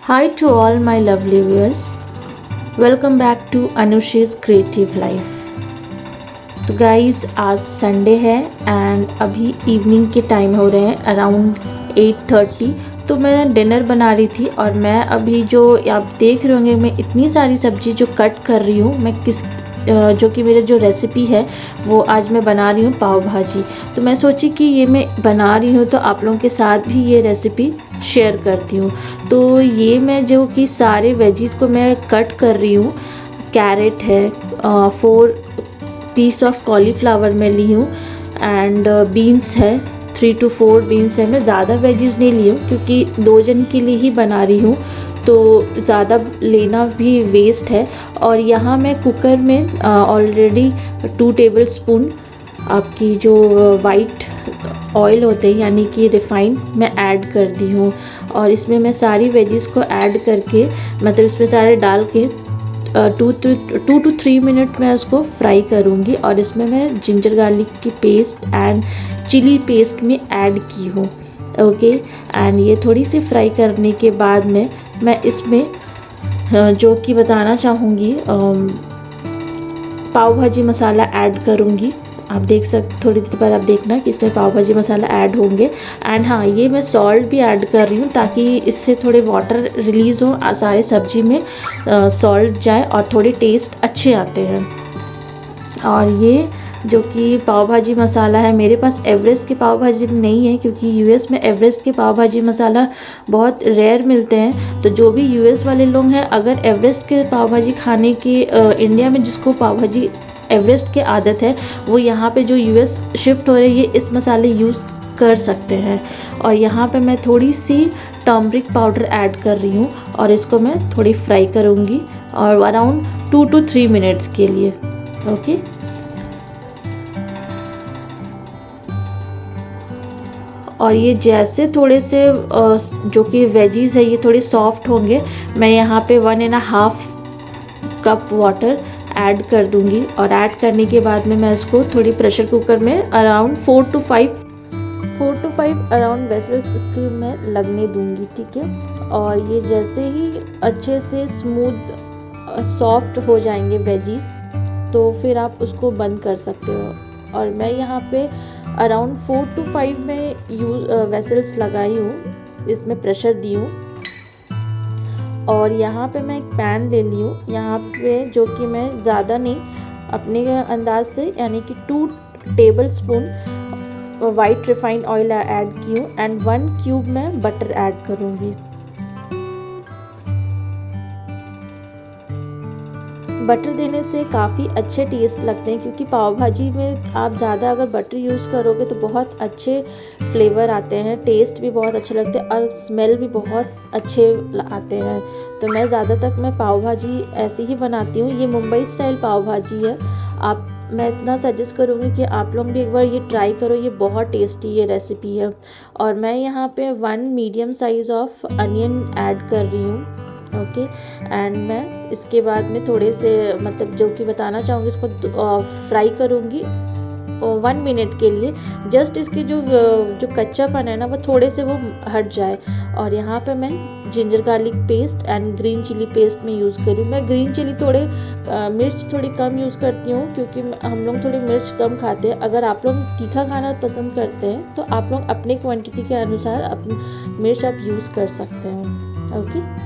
Hi to all my lovely viewers. Welcome back to Anushi's Creative Life. तो guys आज Sunday है and अभी evening के time हो रहे हैं अराउंड 8:30। तो मैं डिनर बना रही थी और मैं अभी जो आप देख रहे होंगे मैं इतनी सारी सब्ज़ी जो कट कर रही हूँ मैं जो कि मेरे जो रेसिपी है वो आज मैं बना रही हूँ पाव भाजी। तो मैं सोची कि ये मैं बना रही हूँ तो आप लोगों के साथ भी ये रेसिपी शेयर करती हूँ। तो ये मैं जो कि सारे वेजीज़ को मैं कट कर रही हूँ। कैरेट है, 4 पीस ऑफ कॉलीफ्लावर मैं ली हूँ एंड बीन्स है, 3 to 4 बीन्स है। मैं ज़्यादा वेजीज़ नहीं ली हूँ क्योंकि 2 जन के लिए ही बना रही हूँ तो ज़्यादा लेना भी वेस्ट है। और यहाँ मैं कुकर में ऑलरेडी 2 टेबलस्पून आपकी जो वाइट ऑयल होते हैं यानी कि रिफ़ाइंड मैं ऐड कर दी हूँ। और इसमें मैं सारी वेजीज़ को ऐड करके मतलब इसमें सारे डाल के 2 to 3 मिनट मैं उसको फ्राई करूँगी। और इसमें मैं जिंजर गार्लिक की पेस्ट एंड चिली पेस्ट में ऐड की हूँ। ओके एंड ये थोड़ी सी फ्राई करने के बाद में मैं इसमें जो कि बताना चाहूँगी पाव भाजी मसाला ऐड करूँगी। आप देख थोड़ी देर बाद आप देखना कि इसमें पाव भाजी मसाला ऐड होंगे। एंड हाँ, ये मैं सॉल्ट भी ऐड कर रही हूँ ताकि इससे थोड़े वाटर रिलीज़ हो, सारे सब्जी में सॉल्ट जाए और थोड़े टेस्ट अच्छे आते हैं। और ये जो कि पाव भाजी मसाला है, मेरे पास एवरेस्ट के पाव भाजी नहीं है क्योंकि यूएस में एवरेस्ट के पाव भाजी मसाला बहुत रेयर मिलते हैं। तो जो भी यूएस वाले लोग हैं अगर एवरेस्ट के पाव भाजी खाने की इंडिया में जिसको पाव भाजी एवरेस्ट की आदत है वो यहाँ पे जो यूएस शिफ्ट हो रही है इस मसाले यूज़ कर सकते हैं। और यहाँ पे मैं थोड़ी सी टर्मरिक पाउडर ऐड कर रही हूँ और इसको मैं थोड़ी फ्राई करूँगी और अराउंड 2 to 3 मिनट्स के लिए। ओके और ये जैसे थोड़े से जो कि वेजीज़ है ये थोड़े सॉफ्ट होंगे मैं यहाँ पे 1.5 कप वाटर ऐड कर दूँगी। और ऐड करने के बाद में मैं इसको थोड़ी प्रेशर कुकर में अराउंड 4 to 5 अराउंड वेसल्स इसके मैं लगने दूँगी। ठीक है। और ये जैसे ही अच्छे से स्मूथ सॉफ्ट हो जाएंगे वेजीज़ तो फिर आप उसको बंद कर सकते हो। और मैं यहाँ पे अराउंड 4 to 5 में वेसल्स लगाई हूँ, इसमें प्रेशर दी हूँ। और यहाँ पे मैं एक पैन ले ली हूँ यहाँ पे जो कि मैं ज़्यादा नहीं अपने अंदाज से यानी कि 2 tablespoon white refined oil add की हूँ एंड 1 क्यूब मैं बटर ऐड करूँगी। बटर देने से काफ़ी अच्छे टेस्ट लगते हैं क्योंकि पाव भाजी में आप ज़्यादा अगर बटर यूज़ करोगे तो बहुत अच्छे फ्लेवर आते हैं, टेस्ट भी बहुत अच्छे लगते हैं और स्मेल भी बहुत अच्छे आते हैं। तो मैं ज़्यादातर मैं पाव भाजी ऐसे ही बनाती हूँ। ये मुंबई स्टाइल पाव भाजी है। मैं इतना सजेस्ट करूँगी कि आप लोग भी एक बार ये ट्राई करो, ये बहुत टेस्टी ये रेसिपी है। और मैं यहाँ पे 1 medium size of onion add कर रही हूँ। ओके एंड मैं इसके बाद में थोड़े से मतलब जो कि बताना चाहूँगी इसको फ्राई करूँगी 1 मिनट के लिए। जस्ट इसकी जो कच्चापन है ना वो थोड़े से वो हट जाए। और यहाँ पे मैं ginger garlic paste and green chilli paste में यूज़ करूँ। मैं ग्रीन चिली मिर्च थोड़ी कम यूज़ करती हूँ क्योंकि हम लोग थोड़ी मिर्च कम खाते हैं। अगर आप लोग तीखा खाना पसंद करते हैं तो आप लोग अपने क्वांटिटी के अनुसार अपनी मिर्च आप यूज़ कर सकते हैं। ओके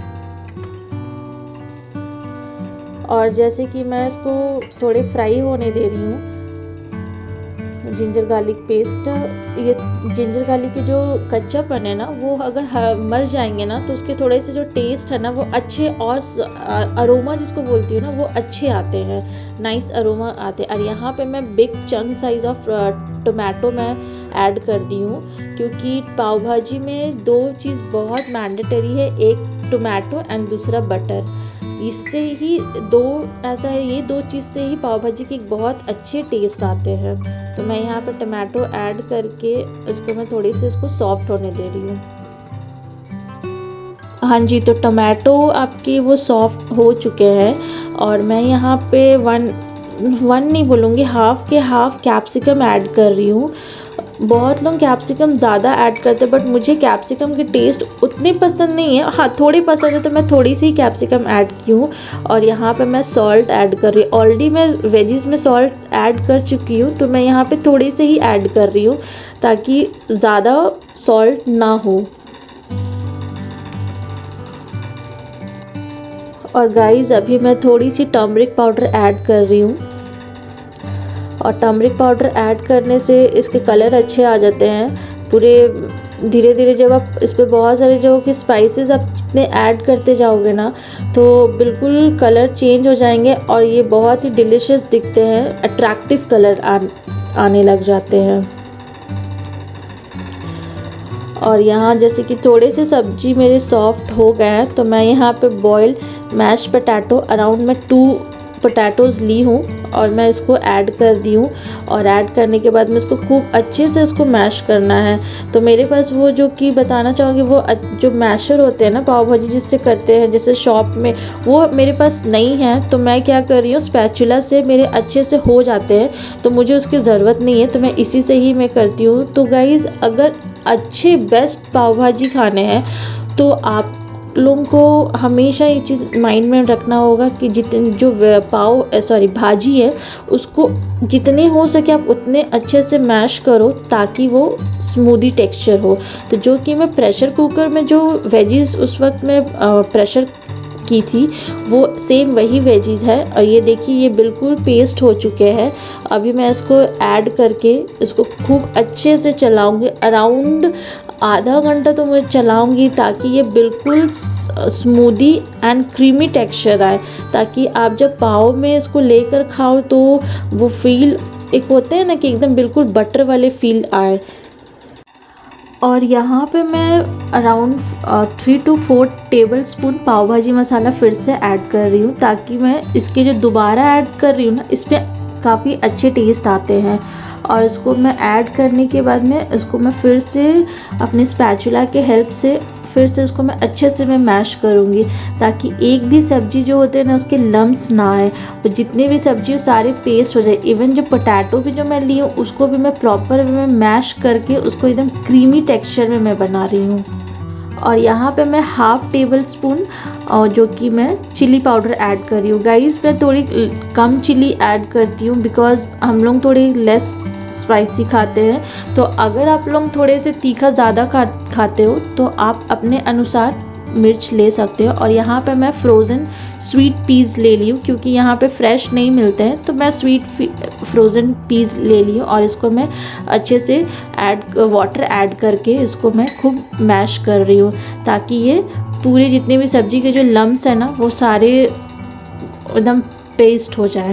और जैसे कि मैं इसको थोड़े फ्राई होने दे रही हूँ जिंजर गार्लिक पेस्ट, ये जिंजर गार्लिक के जो कच्चापन है ना वो अगर मर जाएंगे ना तो उसके थोड़े से जो टेस्ट है ना वो अच्छे और अरोमा जिसको बोलती हूँ ना वो अच्छे आते हैं, नाइस अरोमा आते हैं। और यहाँ पे मैं big chunk size of tomato मैं ऐड कर दी हूँ क्योंकि पाव भाजी में 2 चीज़ बहुत मैंडेटरी है, एक टोमेटो एंड दूसरा बटर। इससे ही ऐसा है ये 2 चीज़ से ही पाव भाजी के बहुत अच्छे टेस्ट आते हैं। तो मैं यहाँ पर टमाटो ऐड करके इसको मैं थोड़ी सी इसको सॉफ्ट होने दे रही हूँ। हाँ जी, तो टमाटो आपके वो सॉफ्ट हो चुके हैं और मैं यहाँ पे वन नहीं बोलूँगी, हाफ कैप्सिकम ऐड कर रही हूँ। बहुत लोग कैप्सिकम ज़्यादा ऐड करते हैं, बट मुझे कैप्सिकम के टेस्ट उतने पसंद नहीं है। हाँ, थोड़ी पसंद है तो मैं थोड़ी सी कैप्सिकम ऐड की हूँ। और यहाँ पे मैं सॉल्ट ऐड कर रही हूँ। ऑलरेडी मैं वेजिस में सॉल्ट ऐड कर चुकी हूँ, तो मैं यहाँ पे थोड़ी सी ही ऐड कर रही हूँ ताकि ज़्यादा सॉल्ट ना हो। और गाइस अभी मैं थोड़ी सी टर्मरिक पाउडर ऐड कर रही हूँ। और टर्मरिक पाउडर ऐड करने से इसके कलर अच्छे आ जाते हैं पूरे। धीरे धीरे जब आप इस पर बहुत सारे जो कि स्पाइसेस आप जितने ऐड करते जाओगे ना, तो बिल्कुल कलर चेंज हो जाएंगे और ये बहुत ही डिलीशियस दिखते हैं, अट्रैक्टिव कलर आने लग जाते हैं। और यहाँ जैसे कि थोड़े से सब्जी मेरे सॉफ्ट हो गए हैं, तो मैं यहाँ पे बॉइल्ड मैश पोटैटो अराउंड मैं 2 पोटैटोज़ ली हूँ और मैं इसको ऐड कर दी हूँ। और ऐड करने के बाद में इसको खूब अच्छे से इसको मैश करना है। तो मेरे पास वो जो कि बताना चाहूँगी, वो जो मैशर होते हैं ना पाव भाजी जिससे करते हैं जैसे शॉप में, वो मेरे पास नहीं है। तो मैं क्या कर रही हूँ, स्पैचुला से मेरे अच्छे से हो जाते हैं, तो मुझे उसकी ज़रूरत नहीं है, तो मैं इसी से ही मैं करती हूँ। तो गाइज़ अगर अच्छे बेस्ट पाव भाजी खाने हैं तो आप लोगों को हमेशा ये चीज़ माइंड में रखना होगा कि जितने जो भाजी है उसको जितने हो सके आप उतने अच्छे से मैश करो ताकि वो स्मूदी टेक्सचर हो। तो जो कि मैं प्रेशर कुकर में जो वेजीज उस वक्त मैं प्रेशर की थी वो सेम वही वेजीज है। और ये देखिए ये बिल्कुल पेस्ट हो चुके हैं। अभी मैं इसको ऐड करके इसको खूब अच्छे से चलाऊंगी, अराउंड आधा घंटा तो मैं चलाऊंगी ताकि ये बिल्कुल स्मूदी एंड क्रीमी टेक्सचर आए, ताकि आप जब पाव में इसको लेकर खाओ तो वो फील एक होते हैं ना कि एकदम बिल्कुल बटर वाले फील आए। और यहाँ पे मैं around 3 to 4 tablespoon pav bhaji masala फिर से ऐड कर रही हूँ, ताकि मैं इसके जो दोबारा ऐड कर रही हूँ ना इसमें काफ़ी अच्छे टेस्ट आते हैं। और इसको मैं ऐड करने के बाद में इसको मैं फिर से अपने स्पैचुला के हेल्प से फिर से उसको मैं अच्छे से मैं मैश करूँगी, ताकि एक भी सब्ज़ी जो होते हैं ना उसके लम्स ना आए, तो जितने भी सब्जी सारे पेस्ट हो जाए। इवन जो पोटैटो भी जो मैं ली हूँ उसको भी मैं प्रॉपर में मैश करके उसको एकदम क्रीमी टेक्सचर में मैं बना रही हूँ। और यहाँ पे मैं 1/2 टेबल स्पून जो कि मैं चिली पाउडर ऐड कर रही हूँ। गाइस मैं थोड़ी कम चिली ऐड करती हूँ बिकॉज़ हम लोग थोड़ी लेस स्पाइसी खाते हैं। तो अगर आप लोग थोड़े से तीखा ज़्यादा खाते हो तो आप अपने अनुसार मिर्च ले सकते हो। और यहाँ पे मैं फ्रोज़न स्वीट पीस ले ली हूँ, क्योंकि यहाँ पे फ्रेश नहीं मिलते हैं, तो मैं फ्रोज़न पीस ले ली हूँ। और इसको मैं अच्छे से वाटर ऐड करके इसको मैं खूब मैश कर रही हूँ, ताकि ये पूरे जितने भी सब्ज़ी के जो लम्स हैं ना वो सारे एकदम पेस्ट हो जाए।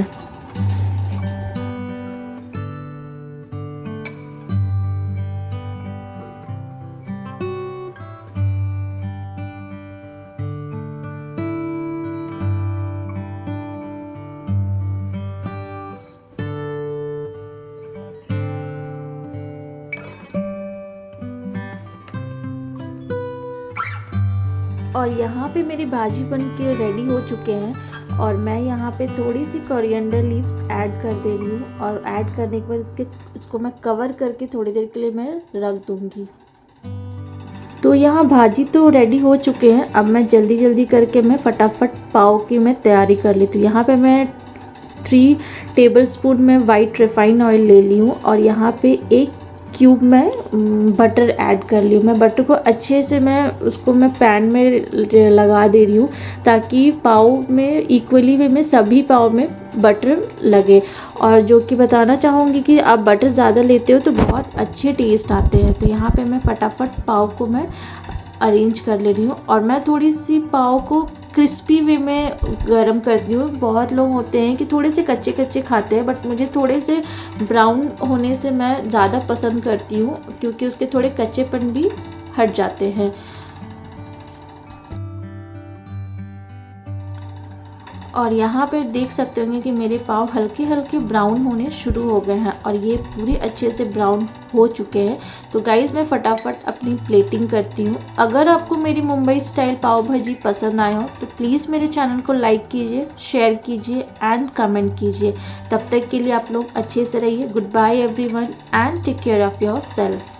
और यहाँ पे मेरी भाजी बन के रेडी हो चुके हैं। और मैं यहाँ पे थोड़ी सी कोरिएंडर लीव्स ऐड कर दे रही हूँ। और ऐड करने के बाद इसको मैं कवर करके थोड़ी देर के लिए मैं रख दूँगी। तो यहाँ भाजी तो रेडी हो चुके हैं। अब मैं जल्दी जल्दी करके मैं फटाफट पाव की मैं तैयारी कर लेती हूँ। यहाँ पे मैं 3 टेबल स्पून में वाइट रिफाइंड ऑयल ले ली हूँ। और यहाँ पे 1 क्यूब में बटर ऐड कर ली हूँ। मैं बटर को अच्छे से मैं पैन में लगा दे रही हूँ, ताकि पाव में इक्वली वे में सभी पाव में बटर लगे। और जो कि बताना चाहूँगी कि आप बटर ज़्यादा लेते हो तो बहुत अच्छे टेस्ट आते हैं। तो यहाँ पे मैं फटाफट पाव को मैं अरेंज कर ले रही हूँ। और मैं थोड़ी सी पाव को क्रिस्पी वे में गरम करती हूँ। बहुत लोग होते हैं कि थोड़े से कच्चे कच्चे खाते हैं, बट मुझे थोड़े से ब्राउन होने से मैं ज़्यादा पसंद करती हूँ, क्योंकि उसके थोड़े कच्चेपन भी हट जाते हैं। और यहाँ पे देख सकते होंगे कि मेरे पाव हल्के हल्के ब्राउन होने शुरू हो गए हैं और ये पूरी अच्छे से ब्राउन हो चुके हैं। तो गाइज़ मैं फटाफट अपनी प्लेटिंग करती हूँ। अगर आपको मेरी मुंबई स्टाइल पाव भाजी पसंद आए हो तो प्लीज़ मेरे चैनल को लाइक कीजिए, शेयर कीजिए एंड कमेंट कीजिए। तब तक के लिए आप लोग अच्छे से रहिए। Goodbye everyone and take care of your self.